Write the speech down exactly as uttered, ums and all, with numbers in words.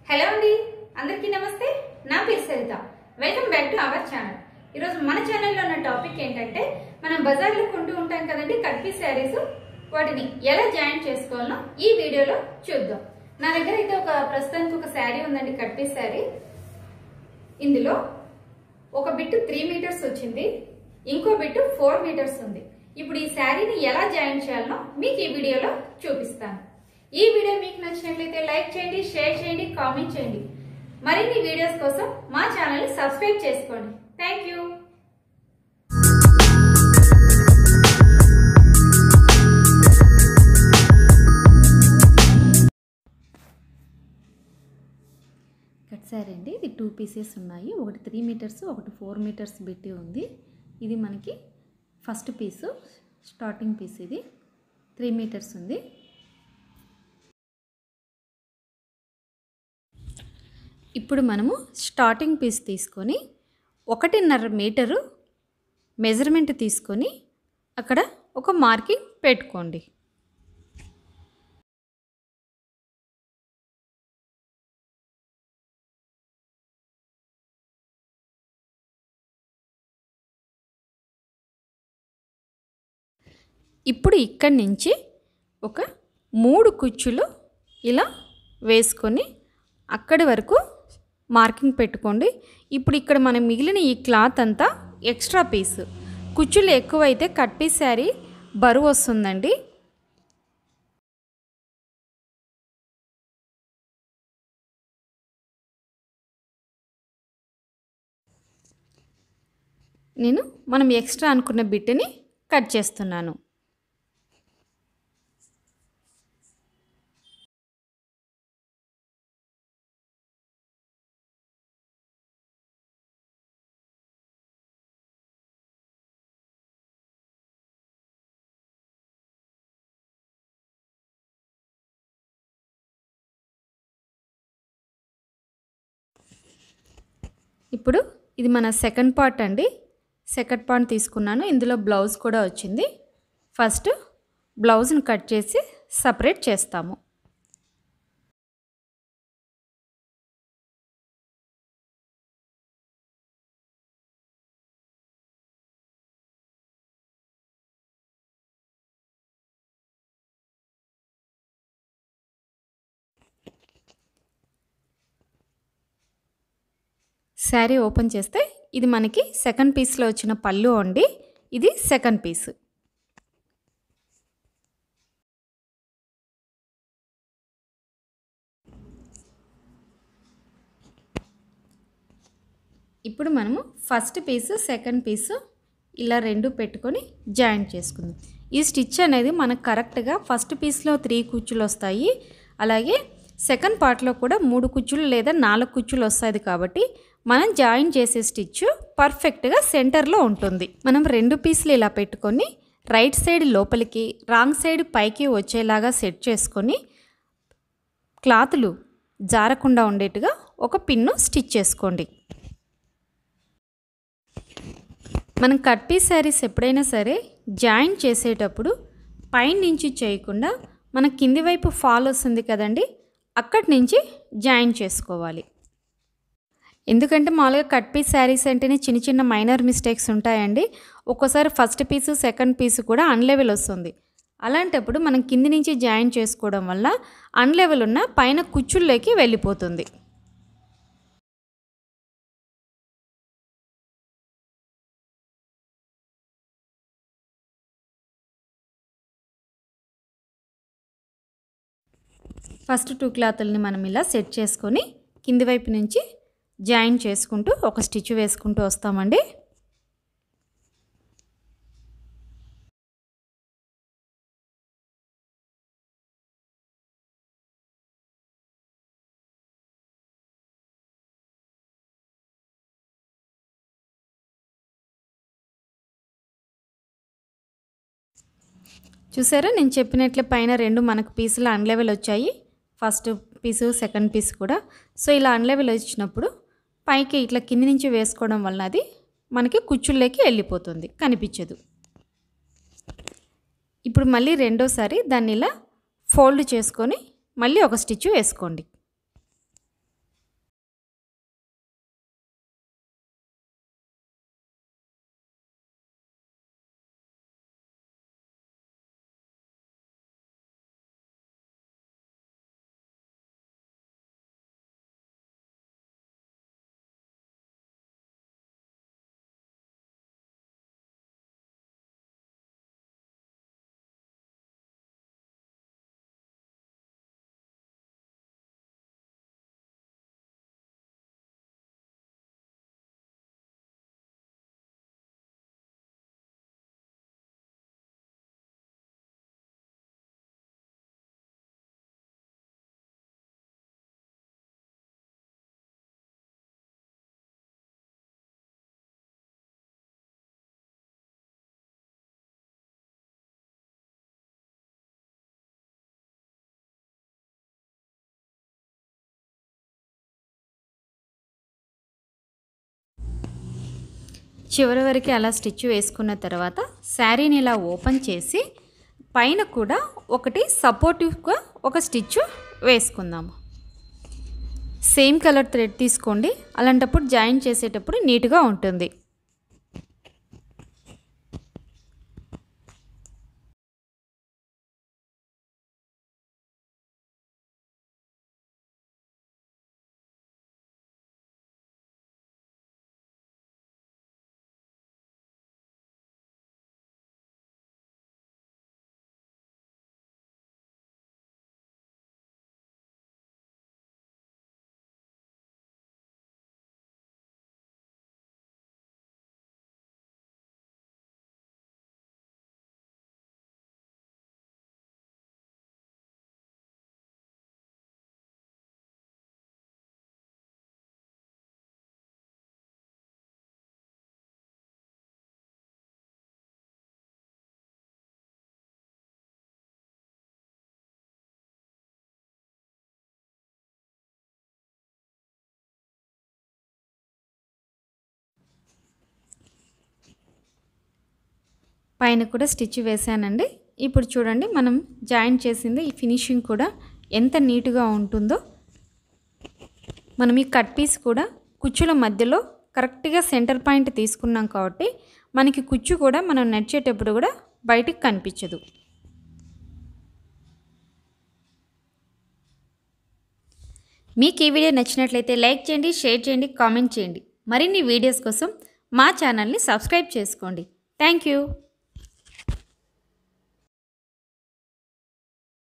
Hello అండి, అందరికీ నమస్తే. నా పేరు Saritha. Welcome back to our channel. ఈరోజు మన ఛానల్లో ఉన్న టాపిక్ ఏంటంటే, మనం బజార్లో కొంటూ ఉంటాం కదండి కట్ పీస్ శారీస్, వాటిని ఎలా జాయిన్ చేసుకోవాలో ఈ వీడియోలో చూద్దాం. నా దగ్గర అయితే ఒక ప్రస్తుతానికి ఒక శారీ ఉందండి, కట్ పీస్ శారీ. ఇందులో ఒక బిట్ త్రీ మీటర్స్ వచ్చింది, ఇంకో బిట్ ఫోర్ మీటర్స్ ఉంది. ఇప్పుడు ఈ శారీని ఎలా జాయిన్ చేయాలో మీకు ఈ వీడియోలో చూపిస్తాను. ఈ వీడియో మీకు నచ్చినట్లయితే లైక్ చేయండి, షేర్ చేయండి, కామెంట్ చేయండి. మరిన్ని వీడియోస్ కోసం మా ఛానల్ని సబ్స్క్రైబ్ చేసుకోండి. Thank you. కట్ శారీ అండి, ఇది టూ పీసెస్ ఉన్నాయి. ఒకటి త్రీ మీటర్స్, ఒకటి ఫోర్ మీటర్స్ బిట్టి ఉంది. ఇది మనకి ఫస్ట్ పీసు, స్టార్టింగ్ పీస్. ఇది త్రీ మీటర్స్ ఉంది. ఇప్పుడు మనము స్టార్టింగ్ పీస్ తీసుకొని ఒకటిన్నర మీటరు మెజర్మెంట్ తీసుకొని అక్కడ ఒక మార్కింగ్ పెట్టుకోండి. ఇప్పుడు ఇక్కడి నుంచి ఒక మూడు కుచ్చులు ఇలా వేసుకొని అక్కడి వరకు మార్కింగ్ పెట్టుకోండి. ఇప్పుడు ఇక్కడ మనం మిగిలిన ఈ క్లాత్ అంతా ఎక్స్ట్రా పీస్. కుచ్చులు ఎక్కువైతే కట్ పీస్ శారీ బరువు వస్తుందండి. నేను మనం ఎక్స్ట్రా అనుకున్న బిట్ని కట్ చేస్తున్నాను. ఇప్పుడు ఇది మన సెకండ్ పార్ట్ అండి. సెకండ్ పార్ట్ తీసుకున్నాను. ఇందులో బ్లౌజ్ కూడా వచ్చింది. ఫస్ట్ బ్లౌజ్ని కట్ చేసి సపరేట్ చేస్తాము. శారీ ఓపెన్ చేస్తే ఇది మనకి సెకండ్ పీస్లో వచ్చిన పళ్ళు అండి. ఇది సెకండ్ పీస్. ఇప్పుడు మనము ఫస్ట్ పీసు సెకండ్ పీసు ఇలా రెండు పెట్టుకొని జాయింట్ చేసుకుందాం. ఈ స్టిచ్ అనేది మనకు కరెక్ట్గా ఫస్ట్ పీస్లో త్రీ కుచ్చులు వస్తాయి, అలాగే సెకండ్ పార్ట్లో కూడా మూడు కుచ్చులు లేదా నాలుగు కుచ్చులు వస్తాయి. కాబట్టి మనం జాయిన్ చేసే స్టిచ్ పర్ఫెక్ట్గా సెంటర్లో ఉంటుంది. మనం రెండు పీసులు ఇలా పెట్టుకొని రైట్ సైడ్ లోపలికి, రాంగ్ సైడ్ పైకి వచ్చేలాగా సెట్ చేసుకొని క్లాతులు జారకుండా ఉండేట్టుగా ఒక పిన్ను స్టిచ్ చేసుకోండి. మనం కట్ పీస్ శారీస్ ఎప్పుడైనా సరే జాయిన్ చేసేటప్పుడు పైన నుంచి చేయకుండా మన కింది వైపు ఫాల్ వస్తుంది కదండి, అక్కడి నుంచి జాయిన్ చేసుకోవాలి. ఎందుకంటే మామూలుగా కట్ పీస్ శారీస్ అంటేనే చిన్న చిన్న మైనర్ మిస్టేక్స్ ఉంటాయండి. ఒక్కోసారి ఫస్ట్ పీసు సెకండ్ పీసు కూడా అన్లెవెల్ వస్తుంది. అలాంటప్పుడు మనం కింది నుంచి జాయిన్ చేసుకోవడం వల్ల అన్లెవెల్ ఉన్న పైన కుచ్చుల్లోకి వెళ్ళిపోతుంది. ఫస్ట్ టూ క్లాతుల్ని మనం ఇలా సెట్ చేసుకొని కింది వైపు నుంచి జాయిన్ చేసుకుంటూ ఒక స్టిచ్ వేసుకుంటూ వస్తామండి. చూసారా, నేను చెప్పినట్లే పైన రెండు మనకు పీసులు అన్లెవెల్ వచ్చాయి. ఫస్ట్ పీసు సెకండ్ పీస్ కూడా. సో ఇలా అన్లెవెల్ వచ్చినప్పుడు పైకి ఇట్లా కింది నుంచి వేసుకోవడం వల్ల అది మనకి కుచ్చుల్లోకి వెళ్ళిపోతుంది, కనిపించదు. ఇప్పుడు మళ్ళీ రెండోసారి దాన్ని ఇలా ఫోల్డ్ చేసుకొని మళ్ళీ ఒక స్టిచ్ వేసుకోండి. చివరి వరకు అలా స్టిచ్ వేసుకున్న తర్వాత శారీని ఇలా ఓపెన్ చేసి పైన కూడా ఒకటి సపోర్టివ్గా ఒక స్టిచ్ వేసుకుందాము. సేమ్ కలర్ థ్రెడ్ తీసుకోండి, అలాంటప్పుడు జాయిన్ చేసేటప్పుడు నీట్గా ఉంటుంది. పైన కూడా స్టిచ్ వేసానండి. ఇప్పుడు చూడండి మనం జాయిన్ చేసింది ఈ ఫినిషింగ్ కూడా ఎంత నీట్గా ఉంటుందో. మనం ఈ కట్ పీస్ కూడా కుచ్చుల మధ్యలో కరెక్ట్గా సెంటర్ పాయింట్ తీసుకున్నాం కాబట్టి మనకి కుచ్చు కూడా మనం నడిచేటప్పుడు కూడా బయటికి కనిపించదు. మీకు ఈ వీడియో నచ్చినట్లయితే లైక్ చేయండి, షేర్ చేయండి, కామెంట్ చేయండి. మరిన్ని వీడియోస్ కోసం మా ఛానల్ని సబ్స్క్రైబ్ చేసుకోండి. Thank you.